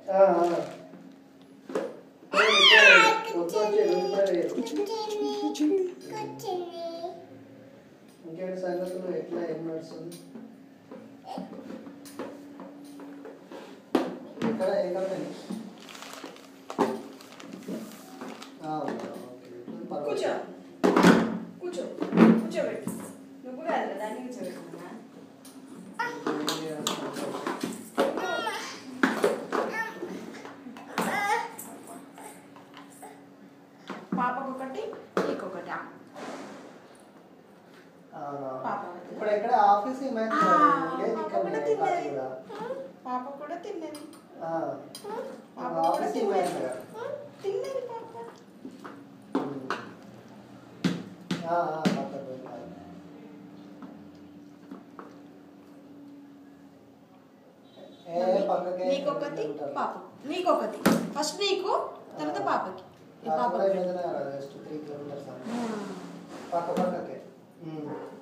ఇంకేంటి సంగతులు ఎట్లా ఏం నడుస్తుంది ఎక్కడ ఎక్కడ కూర్చో కూర్చో కూర్చోబెట్టు నువ్వు కాదు కదా దాన్ని కూర్చోబెట్టుకున్నా పాపకొకటి నీకొకటి ఇప్పుడు ఎక్కడ ఆఫీస్ పాప కూడా తిన్నది ఆఫీస్ తిన్నది పాప నీకొకటి పాప నీకొకటి ఫస్ట్ నీకు తర్వాత పాపకి పక్క పక్కకే